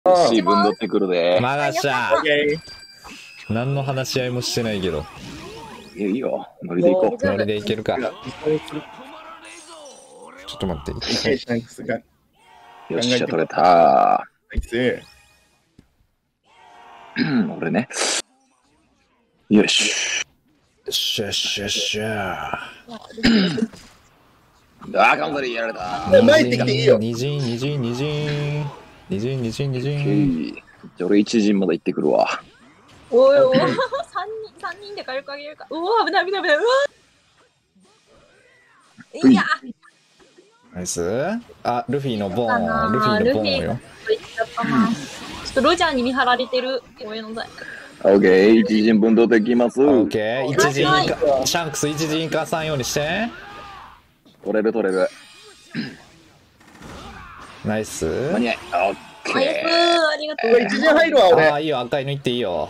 し、分取ってくるで。 任したオッケー。 何の話し合いもしてないけど。 いいよ、ノリでいこノリでいけるか。 いや一緒にするちょっと待って。 シャンクスが。 う。よっしゃ、取れた。 ナイス。 俺ね。よし。 シャッシャッシャあ、カウンタリーやられた。 前行ってきていいよ。 二陣二陣二陣二陣二陣二オッケ陣。 ー。じゃあ俺一陣まで行ってくるわ。 おいおい、3人で火力上げるか。うわ、危ない危ない危ない。うわいや、 ナイス。あ、ルフィのボかなーン。ルフィのボーンよ。 言っちゃったな。ちょっとロジャーに見張られてる。ごめんなさい。 オッケー、一陣分取ってきます。 オッケー。一陣はいか、シャンクス一陣化さんようにして。 取れる取れる。 ナイス。 間に合い。オッナイス、 ケありがとう。 一陣入るわ、俺。 ああ、いいよ。赤いのいっていいよ。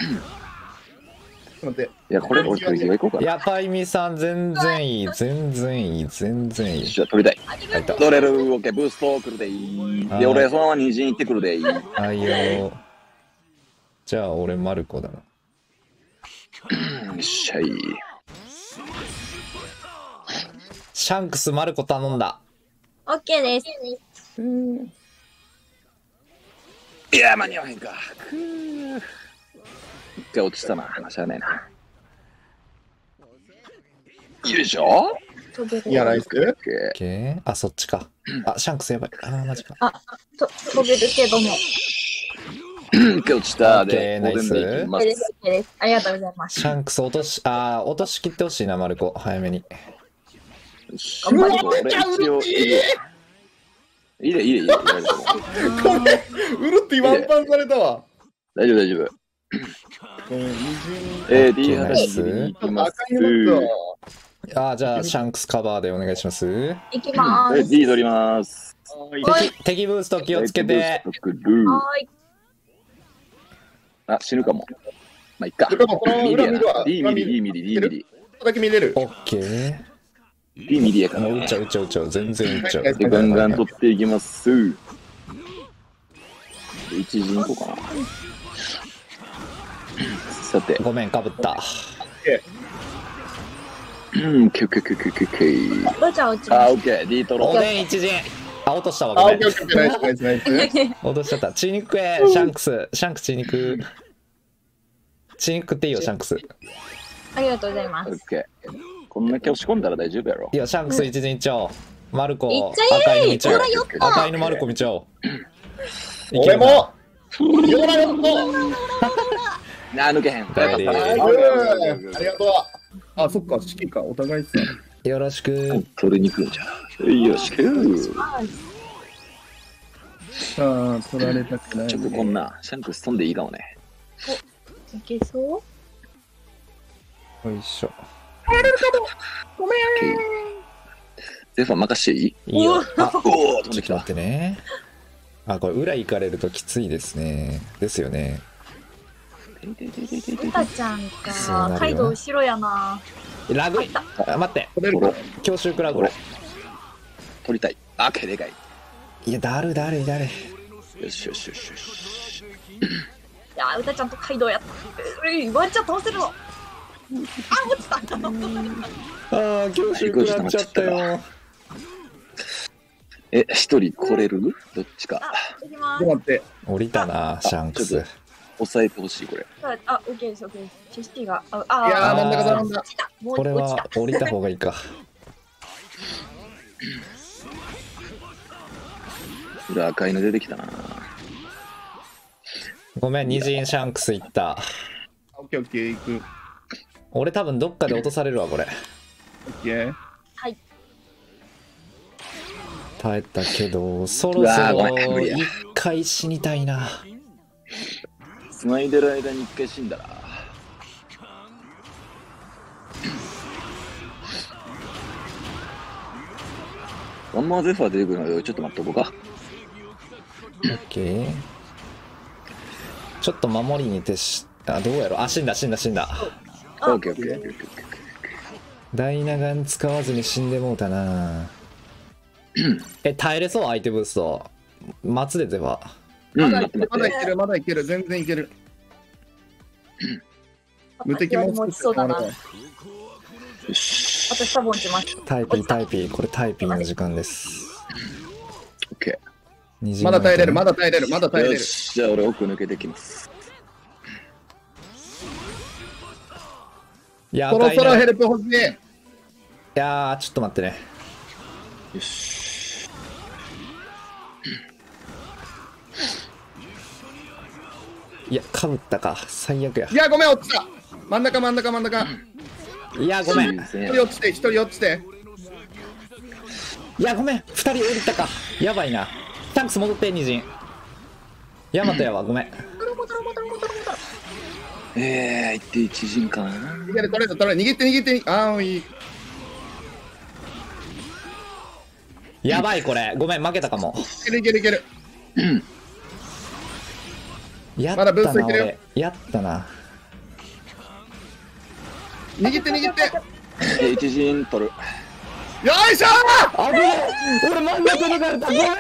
ちょっと待って。 ー。いや、これ俺取り行こうかな。よやぱいみさん、全然いい。全然いい。全然いいっ。しゃ、取りたい。 ありがとう。 入った。 取れる。オッケー、ブースト来るでいい。で、俺そのまま二陣行ってくるでいい。 はいよ。じゃあ、俺、マルコだな。 よっしゃい。 シャンクス、マルコ頼んだ。 オッケーです。 いや、間に合わへんか。くー。一回落ちたな。話はねえな。よいしょ。 いや、ナイス。 オッケー。 オッケー。あ、そっちか。あ、シャンクスやばい。あー、マジか。 飛べるけども。 一回落ちた。 オッケで、 ーナイスおでんでいきま OK ですす。 OKです。ありがとうございます。 シャンクス落とし、落としきってほしいな、マルコ。早めに。 よし頑張り俺一応いいよ。いいでいいでいいで。言われてもごめん。うるってワンパンされたわ。 大丈夫大丈夫。 ごめん、二 D ナイ話スに行き陣。 ます。 赤いのだった。 じゃあ、シャンクスカバーでお願いします。 いきまーす。 D 取ります。 はいはい敵ブースト気をつけて。 ブーストくるはーい。 あ、死ぬかも。まあ、いっか。 でもこのミリやな。 裏見るわ D ミリ、D ミリ、D ミリ。 だけ見れる。 オッケー。 D ミリやからもう撃っね。 ちゃう撃っちゃう撃っちゃう。全然撃っちゃう。 はいで、ガンガン取っていきます。で一陣行こうかな。さて、 ごめん、かぶった。 オッケーオッケーオッケーオッケー。 ロジャー落ちまあ、オッケー、D 取ろおう。 でん一陣。あ、落としたわ。 あ、 ごめんオッケー。オッケー、ナイスナイスナイス。 す。 落としちゃった。血肉食え。シャンクス。シャンクス血肉。血肉食っていいよ、シャンクス。 ありがとうございます。 オッケー。こんだけ押し込んだら大丈夫やろい。や、シャンクス一陣いっちゃおう。マルコ、 いっちゃえ赤いの見ちゃおうほらよっ。と赤いのマルコ見ちゃおう。いけ俺るなもよらよっと抜けへん。 大丈夫ナイスありがとう。あ、そっか、式か、お互いさ。 よろしく。 取りにくいんじゃん。よしくさあ、取られたくない。 ちょっとこんな、シャンクス飛んでいいかもね。 いけそうよいしょ。 ゼファー任していい？ いいよ。あ、 おお、飛んできたちょっと待っ。てね。あ、これ裏行かれるときついですね。ですよね。 うたちゃんそうなるよか。カイドウ後ろやな。 ラグ入った。 あ、待って。 取れるか。 強襲食らうこれ。 取りたい。あ、でかい。 いや、だる。 よしよしよしよし。 いやー、うたちゃんとカイドウやった。ワンチャン倒せるの。あ、落ちた。 ああ、強襲食らっちゃったよ。 一人来れる？どっちか。 あ、いきまちょっと待って。 降りたな、シャンクスちょっ。抑えてほしい、これ。 す。あ、オッケーです、オッケーです。チェスティが、 いやー、真ん中だ、真ん中。 落ちた。もうこれ落ちた。 は降りた方がいいか。 裏赤いの出てきたな。 ごめん、二陣シャンクスいった。 オッケー、オッケー、行く。 俺多分どっかで落とされるわ、これ。 オッケー。 はい。 耐えたけど、そろそうわーごめん無ろ理や一回死にたいな。 繋いでる間に一回死んだら。ワンマーゼファー出てくるので、ちょっと待っとこうか。 オッケー。ちょっと守りに徹し、あ、どうやろ。あ、死んだ。 オッケーオッケーオッケーオッケーオッケー。 ダイナガン使わずに死んでもうたな。耐えれそう相手ブースト。待つでゼファ。 うん、 まだ待って待って。 いける、まだいける、全然いける。無敵も持ちそうだな。 よし。 私多分落ちます。 タイピータイピー、これタイピーの時間です。 オッケまだ耐えれる、まだ耐えれる、まだー。 耐えれる。 よし。じゃあ俺奥抜けてきます。 いやそろそろヘル。 ルプ欲しい。 いやー、ちょっと待ってね。 よし。 いや、かぶったか。最悪やい。や、ごめん、落ちた。真ん中、真ん中、真ん中。 いや、ごめん。 いいですね一人落ちて、一人落ちて。 いや、ごめん。二人降りたか。やばいな。タンクス戻って、ニジン。ヤマトやわ、ごめん。 一手一陣かな。 いける、取れた、取れた。握って、握って。あー、いい。 やばい、これ。ごめん、負けたかも。 いける、いける、いける。 やっまだブーたな、 ストいけるよ俺。やったな。 握って、握って。 一陣取る。 よいしょー。 あぶねえ、俺真ん中抜かれた。ごめん。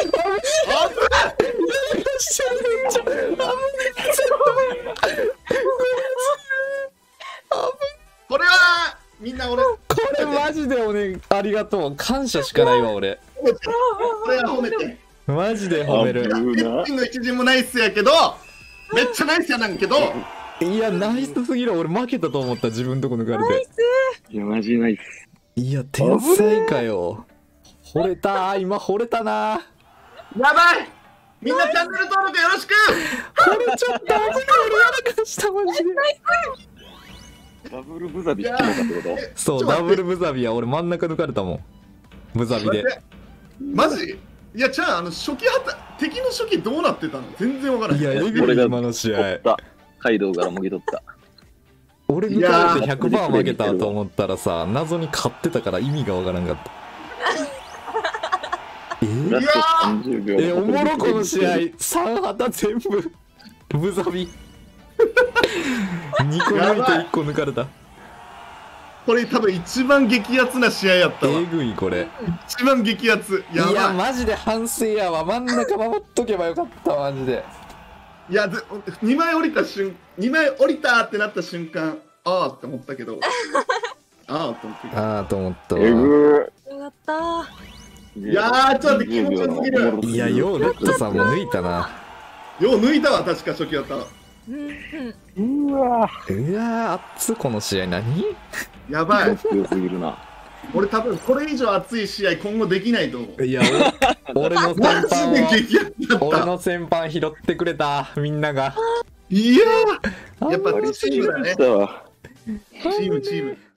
これは、みんな俺、 これマジでありがとう。感謝しかないわ、俺。 褒めて。これは褒めて。 マジで褒める。 危な一の一陣もナイスやけど、めっちゃナイスやなんけど、 いや、ナイスすぎる。俺負けたと思った、自分とこ抜かれて。 いや、マジないっす。 いや、天才かよ。惚れた、今惚れたな。 やばい。みんなチャンネル登録よろしく。 惚れちゃった。俺やらかした、マジで。 ダブルブザビ引きのかってこと？ そう、ダブルブザビや。俺真ん中抜かれたもん。ブザビで。 マジ？いや、ちゃん、初期敵の初期どうなってたの？全然わからない。 いや、えぐい、 俺が今の試合。 取った。カイドウからもぎ取った。 俺抜かれて 100% 負けたと思ったらさ、謎に勝ってたから意味がわからんかった。 ラスト30秒。 おもろこの試合、3旗全部、ブザビ。2個抜いて1個抜かれた。 これ多分一番激アツな試合やったわ。 えぐい、これ。 一番激アツ。やばい。 いや、マジで反省やわ。真ん中守っとけばよかった、マジで。 いや、2枚降りた2枚降りたってなった瞬間、あーって思ったけど、あーって思ったけど。 あーと思ったわ。 えぐよかったー。 いやー、ちょっと気持ちよすぎる。 いや、よう、レッドさんも抜いたな。 よう抜いたわ、確か初期やったら。 うわうわー、熱っ、この試合何？ やばい。 強すぎるな。 俺多分これ以上熱い試合今後できないと思う。 いや、俺の先マジ輩で激アツだった。 俺の先輩拾ってくれた、みんなが。 いやー、やっぱ割りすぎまチームだねし。たわ。 チーム。